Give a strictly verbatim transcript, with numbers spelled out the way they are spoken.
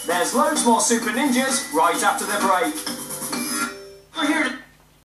There's loads more Super Ninjas right after the break.